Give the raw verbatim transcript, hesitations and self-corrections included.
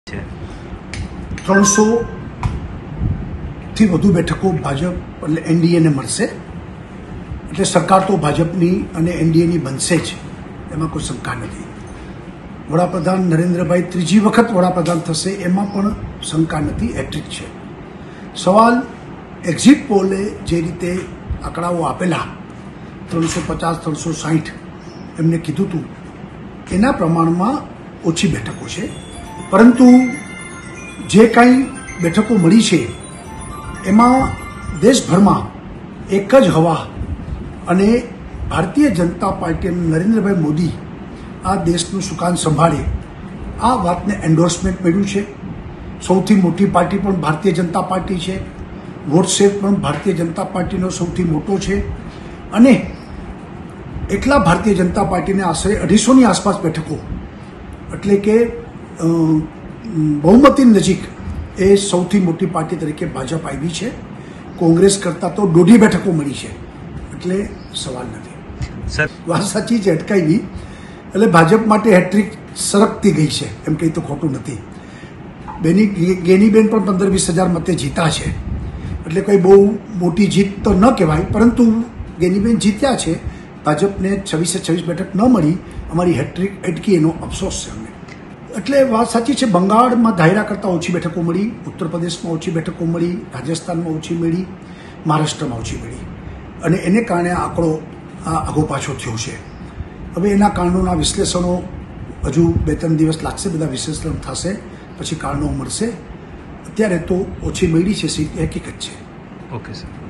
ત્રણસો થી વધુ બેઠકો ભાજપ એટલે એનડીએને મળશે, એટલે સરકાર તો ભાજપની અને એનડીએની બનશે જ, એમાં કોઈ શંકા નથી. વડાપ્રધાન નરેન્દ્રભાઈ ત્રીજી વખત વડાપ્રધાન થશે એમાં પણ શંકા નથી, હેટ્રિક છે. સવાલ એક્ઝિટ પોલે જે રીતે આંકડાઓ આપેલા ત્રણસો પચાસ ત્રણસો સાહીઠ એમને કીધું હતું એના પ્રમાણમાં ઓછી બેઠકો છે, પરંતુ જે કાંઈ બેઠકો મળી છે એમાં દેશભરમાં એક જ હવા અને ભારતીય જનતા પાર્ટી અને નરેન્દ્રભાઈ મોદી આ દેશનું સુકાન સંભાળે આ વાતને એન્ડોર્સમેન્ટ મળ્યું છે. સૌથી મોટી પાર્ટી પણ ભારતીય જનતા પાર્ટી છે, વોટ શેર પણ ભારતીય જનતા પાર્ટીનો સૌથી મોટો છે, અને એટલા ભારતીય જનતા પાર્ટીને આશરે અઢીસોની આસપાસ બેઠકો એટલે કે બહુમતી નજીક એ સૌથી મોટી પાર્ટી તરીકે ભાજપ આવી છે. કોંગ્રેસ કરતાં તો દોઢી બેઠકો મળી છે, એટલે સવાલ નથી. સર વાત સાચી છે, અટકાવી એટલે ભાજપ માટે હેટ્રિક સરકતી ગઈ છે એમ કંઈ તો ખોટું નથી. બેની ગેનીબેન પણ પંદર વીસ હજાર મતે જીતા છે, એટલે કંઈ બહુ મોટી જીત તો ન કહેવાય, પરંતુ ગેનીબેન જીત્યા છે. ભાજપને છવ્વીસે છવ્વીસ બેઠક ન મળી, અમારી હેટ્રિક અટકી એનો અફસોસ છે અમને. એટલે વાત સાચી છે, બંગાળમાં ધાયરા કરતાં ઓછી બેઠકો મળી, ઉત્તર પ્રદેશમાં ઓછી બેઠકો મળી, રાજસ્થાનમાં ઓછી મળી, મહારાષ્ટ્રમાં ઓછી મળી, અને એને કારણે આંકડો આ આગો પાછો થયો છે. હવે એના કારણોના વિશ્લેષણો હજુ બે ત્રણ દિવસ લાગશે, બધા વિશ્લેષણ થશે પછી કારણો મળશે. અત્યારે તો ઓછી મળી છે સીટ, હકીકત છે. Okay sir.